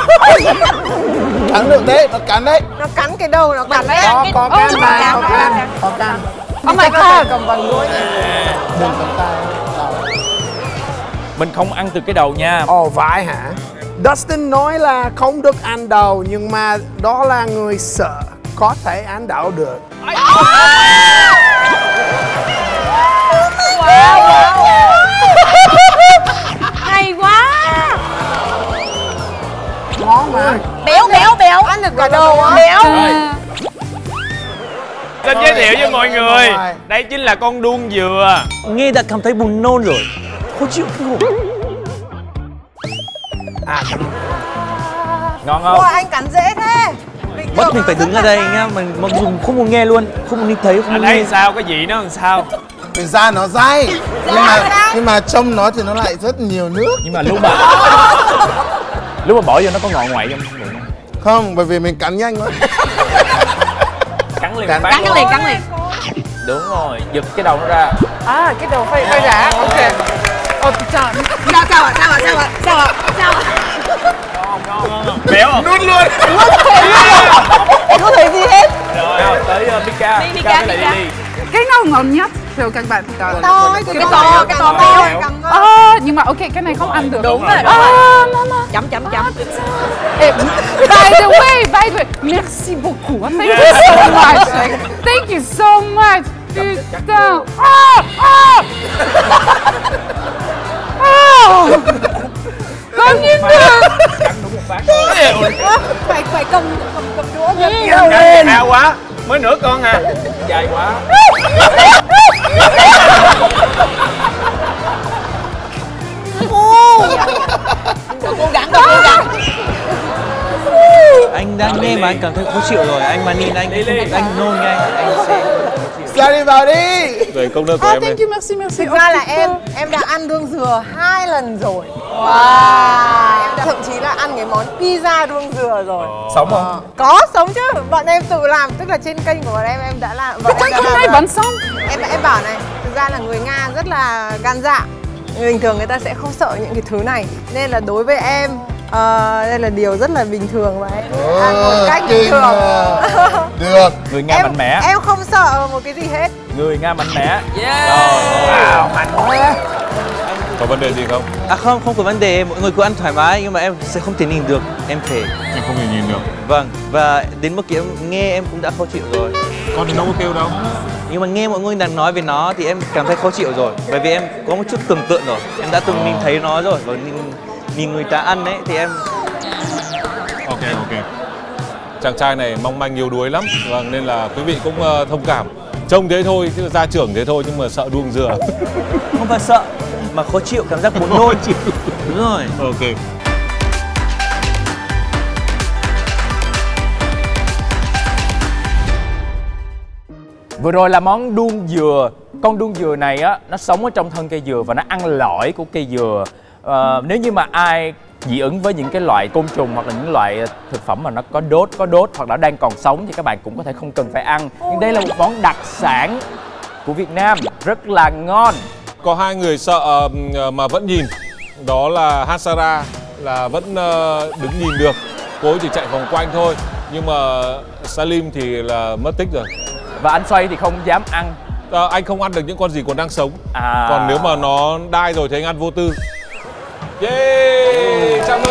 Cắn được đấy, nó cắn đấy. Nó cắn cái đầu, nó cắn đấy. Có, có can mà, có can. Có can. Oh my god. Cầm bằng đuôi. Đừng cầm tay. Mình không ăn từ cái đầu nha. Ồ, phải hả? Dustin nói là không được ăn đầu, nhưng mà đó là người sợ có thể ăn đầu được. Wow, wow. Hay quá. Ngon mà. Béo, béo, béo. Ăn được cả đầu á. Béo. Xin giới thiệu với mọi người, đây chính là con đuông dừa. Nghe đã cảm thấy buồn nôn rồi. Khó chịu kinh khủng. À, ngon không? Ôi, anh cắn dễ thế. Bắt mình phải đứng ở đây nhá, mình mặc dù không muốn nghe luôn, không muốn nhìn thấy, không Anh muốn nghe. thấy sao, cái vị nó làm sao? Thực ra nó dai, nhưng mà nhưng mà trong nó thì nó lại rất nhiều nước. Nhưng mà lúc mà lúc mà bỏ vô nó có ngọt ngoại trong bụng không? Không, bởi vì mình cắn nhanh quá. Cắn liền, Cắn, cắn liền, cắn liền. Đúng rồi, giật cái đầu nó ra. À, cái đầu phải phải rã. Ok. Ồ, trời. Sao sao ạ, sao ạ, sao ạ, sao ạ, sao ạ. Ngon, ngon, ngon. Béo không? Nuốt luôn. Em có thấy gì hết. Rồi, tới uh, Pika. Đi, Pika Pika, với lại Pika. Lily. Cái nào ngon nhất theo các bạn? To, cái cái to, to, cái to, to. Ờ, nhưng mà ok, cái này không ăn được. Đúng rồi, đúng À, rồi. nó, nó. Chấm, chấm, chấm. Ê, by the way, by the way, merci beaucoup. Thank you so much. Thank you so much. Putain. Ah, ah. Ah. Không nhìn được. Cắn đúng một phát. Phải phải cầm cầm cầm đũa Ừ. nhiều lên. Cao quá, mới nửa con à. Dài quá. Cố gắng, cố gắng. Anh đang nghe mà anh cảm thấy khó chịu rồi, anh mà nhìn anh anh nôn ngay, anh sẽ Ra đi vào đi. Về công đơn của Oh, em thank đi. you, merci, merci. Thực ra là em em đã ăn đuông dừa hai lần rồi. Wow. Em đã thậm chí là ăn cái món pizza đuông dừa rồi. Sống không? Có sống chứ. Bọn em tự làm, tức là trên kênh của bọn em em đã làm. Chắc chắn không ai bắn xong. Em em bảo này, thực ra là người Nga rất là gan dạ. Bình thường người ta sẽ không sợ những cái thứ này. Nên là đối với em uh, đây là điều rất là bình thường và em ăn một cách bình thường. Được. Người Nga em, mạnh mẽ. Em không sợ một cái gì hết. Người Nga mạnh mẽ. Yeah. Wow, mạnh quá. Có vấn đề gì không? À không, không có vấn đề, mọi người cứ ăn thoải mái nhưng mà em sẽ không thể nhìn được, em thề. Em không thể nhìn được. Vâng, và đến mức em nghe em cũng đã khó chịu rồi. Con thì nó có kêu đâu. Nhưng mà nghe mọi người đang nói về nó thì em cảm thấy khó chịu rồi. Bởi vì em có một chút tưởng tượng rồi, em đã từng nhìn thấy nó rồi. Và nhìn, nhìn người ta ăn ấy thì em... Ok, ok. Chàng trai này mong manh yếu đuối lắm, vâng, nên là quý vị cũng uh, thông cảm. Trông thế thôi, chứ ra trưởng thế thôi, nhưng mà sợ đuông dừa. Không phải sợ, mà khó chịu, cảm giác muốn nôn. Đúng rồi. Ok. Vừa rồi là món đuông dừa. Con đuông dừa này á, nó sống ở trong thân cây dừa và nó ăn lõi của cây dừa. à, Nếu như mà ai dị ứng với những cái loại côn trùng hoặc là những loại thực phẩm mà nó có đốt, có đốt hoặc là đang còn sống thì các bạn cũng có thể không cần phải ăn. Nhưng đây là một món đặc sản của Việt Nam, rất là ngon. Có hai người sợ uh, mà vẫn nhìn. Đó là Hasara là vẫn uh, đứng nhìn được. Cô ấy chỉ chạy vòng quanh thôi. Nhưng mà Salim thì là mất tích rồi. Và anh Xoay thì không dám ăn. À, anh không ăn được những con gì còn đang sống. à. Còn nếu mà nó đai rồi thì anh ăn vô tư. Yeah! Chào mừng Salim!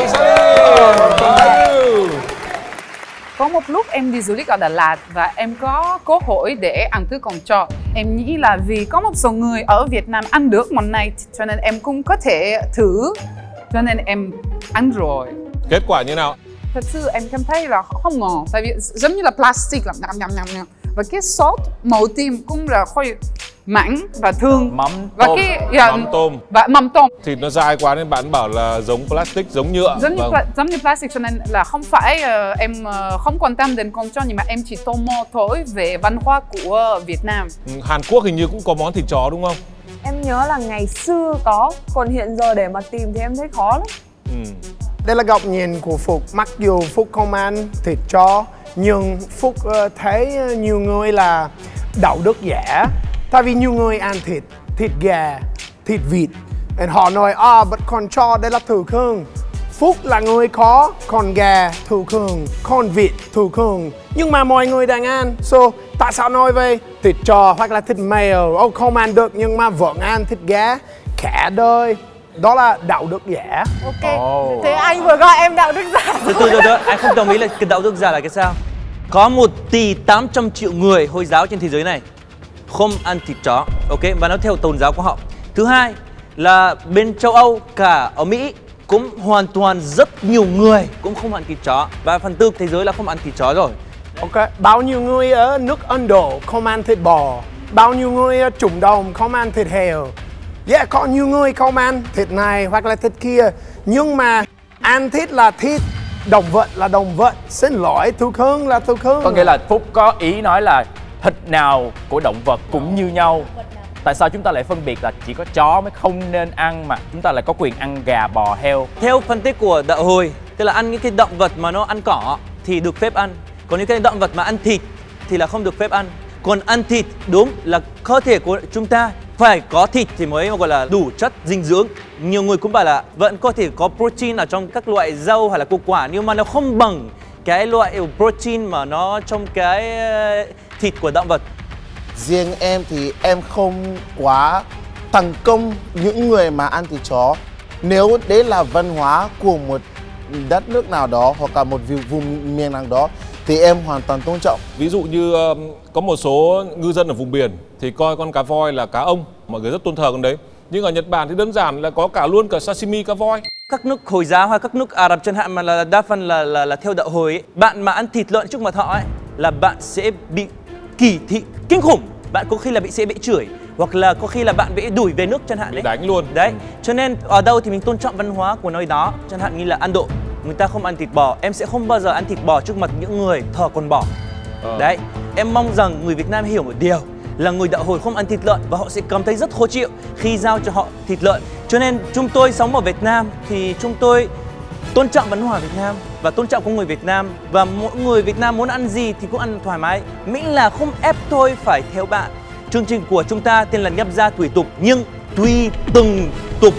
Có một lúc em đi du lịch ở Đà Lạt và em có cơ hội để ăn thử con chó. Em nghĩ là vì có một số người ở Việt Nam ăn được món này cho nên em cũng có thể thử. Cho nên em ăn rồi. Kết quả như nào? Thật sự em cảm thấy là không ngon. Tại vì giống như là plastic là nhằm nhằm nhằm nhằm. Và cái sốt màu tím cũng là hơi mặn và thương. Mắm và tôm. cái yeah, Mắm tôm. Và mắm tôm. Thịt nó dai quá nên bạn bảo là giống plastic, giống nhựa. Giống như, vâng. pla giống như plastic cho nên là không phải uh, em uh, không quan tâm đến con chó nhưng mà em chỉ tò mò thôi về văn hóa của Việt Nam. Hàn Quốc hình như cũng có món thịt chó đúng không? Em nhớ là ngày xưa có, còn hiện giờ để mà tìm thì em thấy khó lắm. Ừ. Đây là góc nhìn của Phúc. Mặc dù Phúc không ăn thịt chó nhưng Phúc uh, thấy nhiều người là đạo đức giả. Tại vì nhiều người ăn thịt, thịt gà, thịt vịt. And họ nói, à, but con chó đây là thừa khương. Phúc là người có con gà thừa khương, con vịt thừa khương. Nhưng mà mọi người đang ăn. So, tại sao nói về thịt chó hoặc là thịt mèo? Oh, không ăn được nhưng mà vẫn ăn thịt gà cả đời. Đó là đạo đức giả. Ok, oh. Thế anh vừa gọi em đạo đức giả. Từ từ từ từ, anh không đồng ý là cái đạo đức giả là cái sao? Có một tỷ tám trăm triệu người Hồi giáo trên thế giới này không ăn thịt chó, ok, và nó theo tôn giáo của họ. Thứ hai là bên châu Âu, cả ở Mỹ cũng hoàn toàn rất nhiều người cũng không ăn thịt chó. Và phần tư thế giới là không ăn thịt chó rồi. Ok, bao nhiêu người ở nước Ấn Độ không ăn thịt bò, bao nhiêu người ở Trung Đông không ăn thịt heo. Yeah, có nhiều người không ăn thịt này hoặc là thịt kia. Nhưng mà ăn thịt là thịt, động vật là động vật. Xin lỗi, Thu Khương là Thu Khương. Có nghĩa là Phúc có ý nói là thịt nào của động vật cũng như nhau. Tại sao chúng ta lại phân biệt là chỉ có chó mới không nên ăn mà chúng ta lại có quyền ăn gà, bò, heo? Theo phân tích của đạo hồi, tức là ăn những cái động vật mà nó ăn cỏ thì được phép ăn. Còn những cái động vật mà ăn thịt thì là không được phép ăn. Còn ăn thịt đúng là cơ thể của chúng ta phải có thịt thì mới gọi là đủ chất dinh dưỡng. Nhiều người cũng bảo là vẫn có thể có protein ở trong các loại rau hay là củ quả, nhưng mà nó không bằng cái loại protein mà nó trong cái thịt của động vật. Riêng em thì em không quá thành công những người mà ăn thịt chó. Nếu đấy là văn hóa của một đất nước nào đó hoặc là một vùng miền nào đó thì em hoàn toàn tôn trọng. Ví dụ như uh, có một số ngư dân ở vùng biển thì coi con cá voi là cá ông, mọi người rất tôn thờ con đấy. Nhưng ở Nhật Bản thì đơn giản là có cả luôn cả sashimi cá voi. Các nước Hồi giáo hay các nước Ả Rập chẳng hạn mà là đa phần là là, là theo đạo Hồi ấy, bạn mà ăn thịt lợn trước mặt họ ấy là bạn sẽ bị kỳ thị kinh khủng. Bạn có khi là bị sẽ bị chửi hoặc là có khi là bạn bị đuổi về nước chẳng hạn đấy. Bị đánh luôn. Đấy. Cho nên ở đâu thì mình tôn trọng văn hóa của nơi đó. Chẳng hạn như là Ấn Độ, người ta không ăn thịt bò, em sẽ không bao giờ ăn thịt bò trước mặt những người thờ con bò. Ờ. Đấy. Em mong rằng người Việt Nam hiểu một điều là người đạo Hồi không ăn thịt lợn và họ sẽ cảm thấy rất khó chịu khi giao cho họ thịt lợn. Cho nên chúng tôi sống ở Việt Nam thì chúng tôi tôn trọng văn hóa Việt Nam và tôn trọng con người Việt Nam, và mỗi người Việt Nam muốn ăn gì thì cũng ăn thoải mái, miễn là không ép tôi phải theo bạn. Chương trình của chúng ta tên là Nhập Gia Tùy Tục, nhưng tùy từng tục.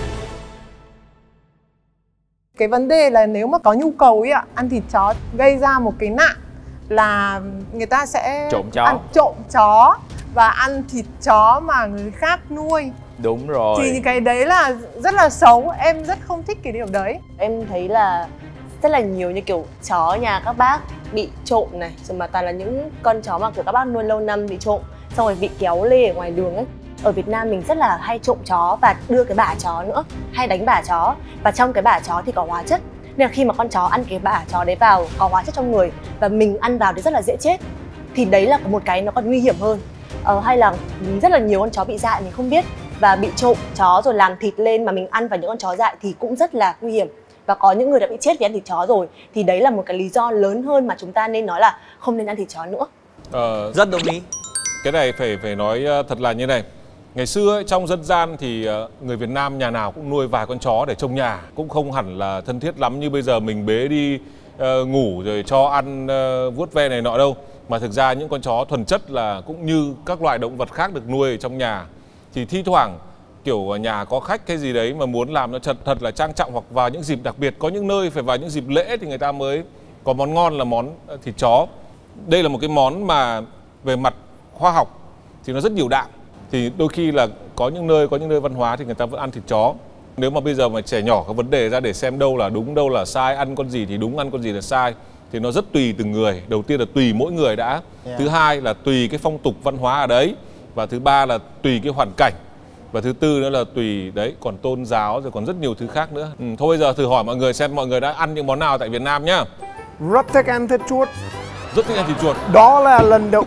Cái vấn đề là nếu mà có nhu cầu ấy ạ, ăn thịt chó gây ra một cái nạn là người ta sẽ trộm chó. ăn trộm chó và ăn thịt chó mà người khác nuôi. Đúng rồi. Thì cái đấy là rất là xấu, em rất không thích cái điều đấy. Em thấy là rất là nhiều như kiểu chó nhà các bác bị trộm này, rồi mà toàn là những con chó mà kiểu các bác nuôi lâu năm bị trộm, xong rồi bị kéo lê ở ngoài đường ấy. Ở Việt Nam mình rất là hay trộm chó và đưa cái bả chó nữa, hay đánh bả chó, và trong cái bả chó thì có hóa chất. Nên là khi mà con chó ăn cái bả chó đấy vào có hóa chất trong người và mình ăn vào thì rất là dễ chết. Thì đấy là một cái nó còn nguy hiểm hơn. Ờ, hay là rất là nhiều con chó bị dại mình không biết và bị trộm chó rồi làm thịt lên mà mình ăn vào những con chó dại thì cũng rất là nguy hiểm. Và có những người đã bị chết vì ăn thịt chó rồi, thì đấy là một cái lý do lớn hơn mà chúng ta nên nói là không nên ăn thịt chó nữa. Ờ, Rất đồng ý. Cái này phải phải nói thật là như này. Ngày xưa ấy, trong dân gian thì người Việt Nam nhà nào cũng nuôi vài con chó để trông nhà, cũng không hẳn là thân thiết lắm như bây giờ mình bế đi uh, ngủ rồi cho ăn uh, vuốt ve này nọ đâu. Mà thực ra những con chó thuần chất là cũng như các loại động vật khác được nuôi ở trong nhà. Thì thi thoảng kiểu nhà có khách cái gì đấy mà muốn làm nó thật thật là trang trọng, hoặc vào những dịp đặc biệt, có những nơi phải vào những dịp lễ thì người ta mới có món ngon là món thịt chó. Đây là một cái món mà về mặt khoa học thì nó rất nhiều đạm. Thì đôi khi là có những nơi có những nơi văn hóa thì người ta vẫn ăn thịt chó. Nếu mà bây giờ mà trẻ nhỏ có vấn đề ra để xem đâu là đúng, đâu là sai, ăn con gì thì đúng, ăn con gì là sai, thì nó rất tùy từng người. Đầu tiên là tùy mỗi người đã. Yeah. Thứ hai là tùy cái phong tục văn hóa ở đấy. Và thứ ba là tùy cái hoàn cảnh. Và thứ tư nữa là tùy đấy, còn tôn giáo rồi còn rất nhiều thứ khác nữa. Ừ, thôi bây giờ thử hỏi mọi người xem mọi người đã ăn những món nào tại Việt Nam nhá. Rất thích ăn thịt chuột. Rất thích ăn thịt chuột. Đó là lần đầu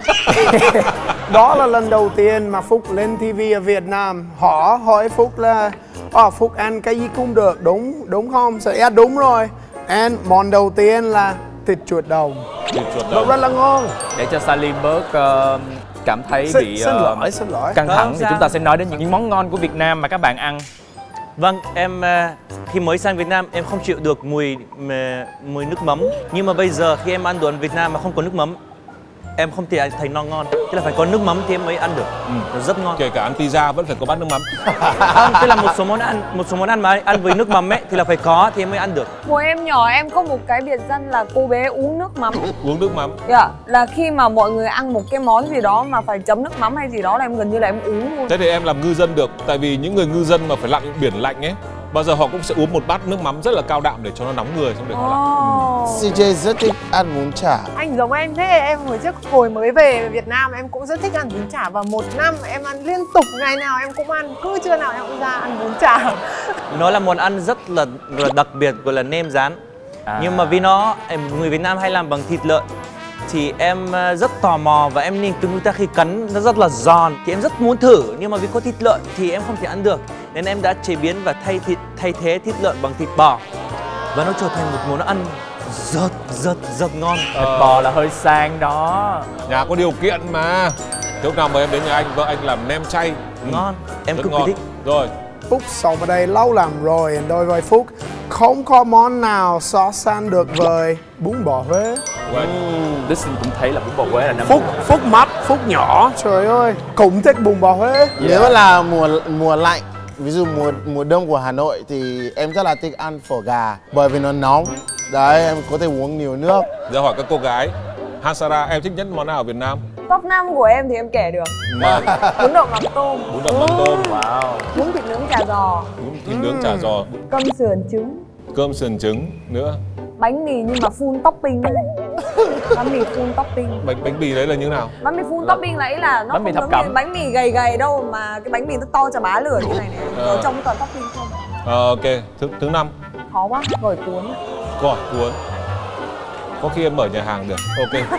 Đó là lần đầu tiên mà Phúc lên ti vi ở Việt Nam. Họ hỏi Phúc là oh, Phúc ăn cái gì cũng được, đúng đúng không? Sẽ đúng rồi. And món đầu tiên là thịt chuột đồng. Thịt chuột đồng rất là ngon. Để cho Salim bớt uh, cảm thấy xin, bị uh, xin lỗi, xin lỗi. căng thẳng Không thì sao. chúng ta sẽ nói đến những món ngon của Việt Nam mà các bạn ăn. Vâng, em khi mới sang Việt Nam em không chịu được mùi mùi nước mắm. Nhưng mà bây giờ khi em ăn đồ ăn Việt Nam mà không có nước mắm, em không thể thấy nó ngon. Tức là phải có nước mắm thì em mới ăn được. Ừ. Nó rất ngon. Kể cả ăn pizza vẫn phải có bát nước mắm. Không, tức là một số món ăn, một số món ăn mà ăn với nước mắm ấy thì là phải có thì em mới ăn được. Hồi em nhỏ em có một cái biệt danh là cô bé uống nước mắm. Uống nước mắm. Dạ, yeah, là khi mà mọi người ăn một cái món gì đó mà phải chấm nước mắm hay gì đó là em gần như là em uống luôn. Thế thì em làm ngư dân được, tại vì những người ngư dân mà phải lặn biển lạnh ấy, bao giờ họ cũng sẽ uống một bát nước mắm rất là cao đạm để cho nó nóng người xong để họ lặn. xê jay rất thích ăn bún chả. Anh giống em thế, em hồi trước hồi mới về Việt Nam em cũng rất thích ăn bún chả. Và một năm em ăn liên tục, ngày nào em cũng ăn, cứ trưa nào em cũng ra ăn bún chả. Nó là món ăn rất là, là đặc biệt, gọi là nem rán. À. Nhưng mà vì nó, người Việt Nam hay làm bằng thịt lợn thì em rất tò mò và em nhìn từ người ta khi cắn nó rất là giòn thì em rất muốn thử, nhưng mà vì có thịt lợn thì em không thể ăn được nên em đã chế biến và thay thịt thay thế thịt lợn bằng thịt bò và nó trở thành một món ăn rất rất rất ngon. Thịt ờ... bò là hơi sang đó. Nhà có điều kiện mà. Lúc nào mời em đến nhà anh, vợ anh làm nem chay ngon, ừ. em cực kỳ thích. Rồi Phúc sống ở đây lâu lắm rồi, đối với Phúc không có món nào so sánh được với bún bò Huế. Đức Sinh cũng thấy là bún bò Huế là năm Phúc Phúc mắt, Phúc nhỏ, trời ơi, cũng thích bún bò Huế. Yeah. Nếu là mùa mùa lạnh, ví dụ mùa mùa đông của Hà Nội thì em rất là thích ăn phở gà bởi vì nó nóng. Đấy, em có thể uống nhiều nước. Giờ hỏi các cô gái, Hasara em thích nhất món nào ở Việt Nam? Top năm của em thì em kể được. Bún đậu mắm tôm. Bún đậu mắm tôm, wow. Bún thịt nướng chả giò. Bún thịt nướng chả giò. Cơm sườn trứng. Cơm sườn trứng nữa. Bánh mì nhưng mà full topping đấy. Bánh mì full topping. Bánh bánh mì đấy là như nào? Bánh mì full topping là ý là nó không giống như bánh mì gầy gầy đâu mà cái bánh mì nó to chà bá lửa như này này. Ở trong toàn topping không. Ờ, ok, thứ thứ năm. Khó quá, gỏi cuốn. Gỏi cuốn. Có khi em mở nhà hàng được, ok.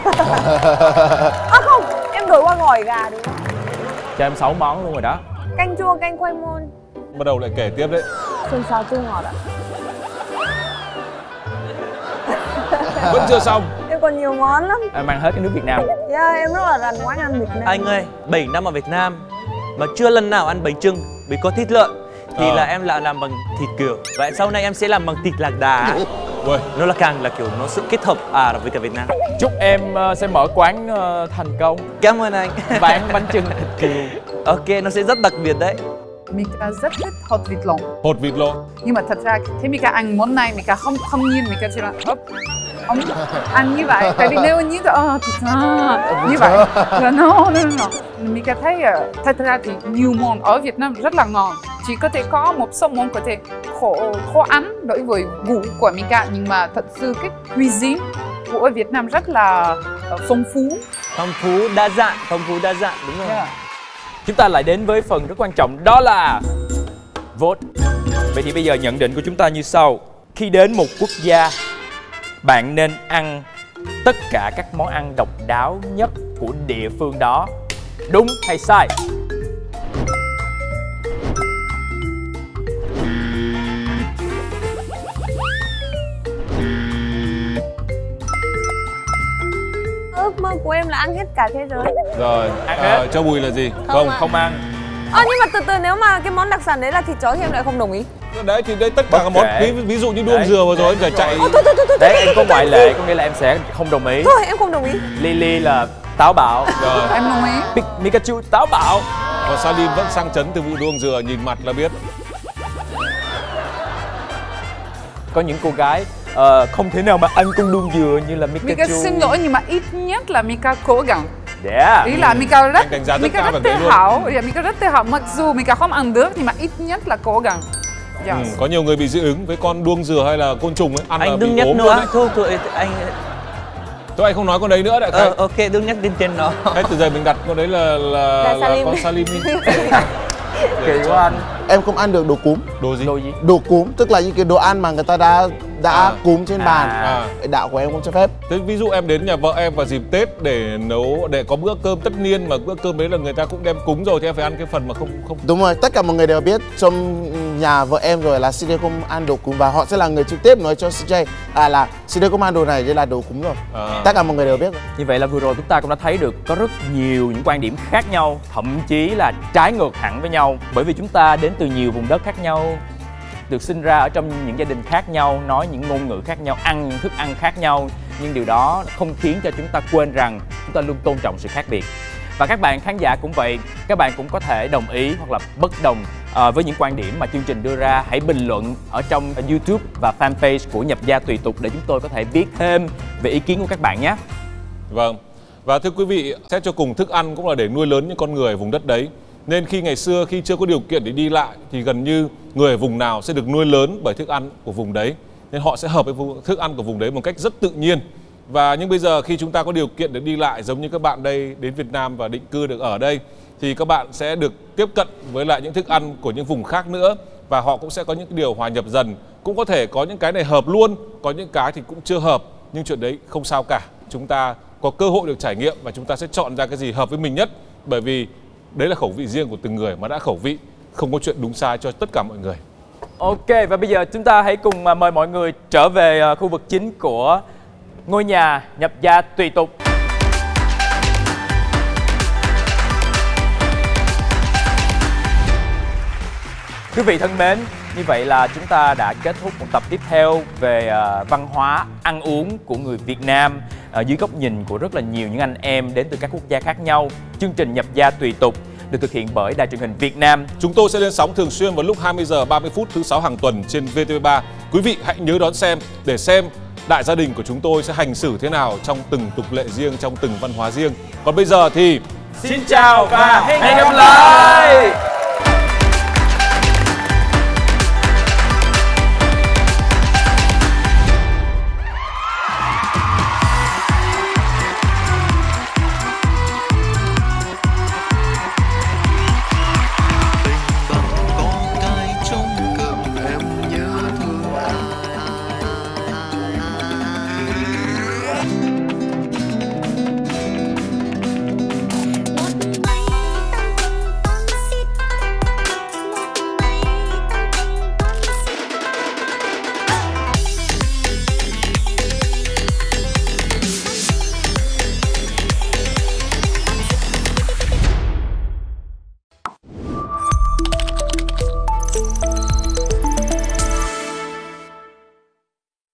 À không, em đổi qua gỏi gà được. Cho em sáu món luôn rồi đó. Canh chua, canh khoai môn. Bắt đầu lại kể tiếp đấy. Sườn xào chua ngọt ạ. Vẫn chưa xong. Em còn nhiều món lắm. Em ăn hết cái nước Việt Nam. Yeah, em rất là rành quán ăn Việt Nam. Anh ơi, bảy năm ở Việt Nam mà chưa lần nào ăn bánh chưng vì có thịt lợn thì ờ. là em lại làm bằng thịt cừu. Và sau này em sẽ làm bằng thịt lạc đà. Ui. Nó là càng là kiểu nó sự kết hợp à với cả Việt Nam. Chúc em uh, sẽ mở quán uh, thành công. Cảm ơn anh. Bán bánh chưng thịt cừu. Ok, nó sẽ rất đặc biệt đấy. Mika rất thích hột vịt lộn. Hột vịt lộn. Nhưng mà thật ra khi Mika ăn món này, Mika không không nhìn, Mika chỉ là ốp ông ăn như vậy. Tại vì nếu như ờ thật ra như vậy là no no no. Mika thấy thật ra thì nhiều món ở Việt Nam rất là ngon. Chỉ có thể có một số món có thể khó khó ăn đối với gu của Mika, nhưng mà thật sự cái cuisine của Việt Nam rất là phong phú. Phong phú đa dạng, phong phú đa dạng đúng rồi. Yeah. Chúng ta lại đến với phần rất quan trọng, đó là vote. Vậy thì bây giờ nhận định của chúng ta như sau. Khi đến một quốc gia, bạn nên ăn tất cả các món ăn độc đáo nhất của địa phương đó. Đúng hay sai? Ước mơ của em là ăn hết cả thế giới. Rồi, ăn à, hết. Châu Bùi là gì? Không, Không, à. không ăn. Ờ, nhưng mà từ từ nếu mà cái món đặc sản đấy là thịt chó thì em lại không đồng ý. Đấy thì đấy tất cả các món, ví, ví dụ như đuông dừa vừa rồi em phải chạy. Ô, thôi, thôi, thôi, đấy em có ngoại lệ, có nghĩa là em sẽ không đồng ý. Thôi em không đồng ý. Lily là táo bạo. Rồi. Em đồng ý. Pikachu táo bạo. Còn Salim vẫn sang chấn từ vụ đuông dừa, nhìn mặt là biết. Có những cô gái uh, không thể nào mà ăn con đuông dừa như là Pikachu. Mika xin lỗi nhưng mà ít nhất là Mika cố gắng. Yeah. Ý là Mika rất, rất Mika rất tự hào, Mika rất tự hào. Mặc dù Mika không ăn được nhưng mà ít nhất là cố gắng. Ừ, có nhiều người bị dị ứng với con đuông dừa hay là côn trùng ấy, ăn anh là đừng bị nhắc ốm nữa luôn đấy. thôi thôi anh Thôi anh không nói con đấy nữa đại khái. ờ ok đừng nhắc đến trên nó. Thế từ giờ mình đặt con đấy là là, Là là salimi. con salimi. Kỳ quá anh. Em không ăn được đồ cúm. Đồ gì? Đồ gì? Đồ cúm tức là những cái đồ ăn mà người ta đã đã À. cúm trên bàn. À. Đạo của em không cho phép. Thế ví dụ em đến nhà vợ em vào dịp Tết để nấu để có bữa cơm tất niên mà bữa cơm đấy là người ta cũng đem cúng rồi thì em phải ăn cái phần mà không không Đúng rồi, tất cả mọi người đều biết trong nhà vợ em rồi là xê đê không ăn đồ cúm và họ sẽ là người trực tiếp nói cho xê giê à là xê đê không ăn đồ này đây là đồ cúm rồi. À. Tất cả mọi người đều biết rồi. Như vậy là vừa rồi chúng ta cũng đã thấy được có rất nhiều những quan điểm khác nhau, thậm chí là trái ngược hẳn với nhau. Bởi vì chúng ta đến từ nhiều vùng đất khác nhau, được sinh ra ở trong những gia đình khác nhau, nói những ngôn ngữ khác nhau, ăn những thức ăn khác nhau. Nhưng điều đó không khiến cho chúng ta quên rằng chúng ta luôn tôn trọng sự khác biệt. Và các bạn khán giả cũng vậy, các bạn cũng có thể đồng ý hoặc là bất đồng uh, với những quan điểm mà chương trình đưa ra. Hãy bình luận ở trong YouTube và fanpage của Nhập Gia Tùy Tục để chúng tôi có thể biết thêm về ý kiến của các bạn nhé. Vâng. Và thưa quý vị, xét cho cùng thức ăn cũng là để nuôi lớn những con người ở vùng đất đấy. Nên khi ngày xưa khi chưa có điều kiện để đi lại thì gần như người ở vùng nào sẽ được nuôi lớn bởi thức ăn của vùng đấy. Nên họ sẽ hợp với thức ăn của vùng đấy một cách rất tự nhiên. Và nhưng bây giờ khi chúng ta có điều kiện để đi lại giống như các bạn đây đến Việt Nam và định cư được ở đây thì các bạn sẽ được tiếp cận với lại những thức ăn của những vùng khác nữa và họ cũng sẽ có những điều hòa nhập dần. Cũng có thể có những cái này hợp luôn, có những cái thì cũng chưa hợp, nhưng chuyện đấy không sao cả. Chúng ta có cơ hội được trải nghiệm và chúng ta sẽ chọn ra cái gì hợp với mình nhất, bởi vì đấy là khẩu vị riêng của từng người, mà đã khẩu vị không có chuyện đúng sai cho tất cả mọi người. Ok, và bây giờ chúng ta hãy cùng mời mọi người trở về khu vực chính của ngôi nhà Nhập Gia Tùy Tục. Quý vị thân mến, như vậy là chúng ta đã kết thúc một tập tiếp theo về uh, văn hóa ăn uống của người Việt Nam uh, dưới góc nhìn của rất là nhiều những anh em đến từ các quốc gia khác nhau. Chương trình Nhập Gia Tùy Tục được thực hiện bởi Đài Truyền hình Việt Nam. Chúng tôi sẽ lên sóng thường xuyên vào lúc hai mươi giờ ba mươi phút thứ sáu hàng tuần trên vê tê vê ba. Quý vị hãy nhớ đón xem để xem đại gia đình của chúng tôi sẽ hành xử thế nào trong từng tục lệ riêng, trong từng văn hóa riêng. Còn bây giờ thì xin chào và hẹn gặp lại.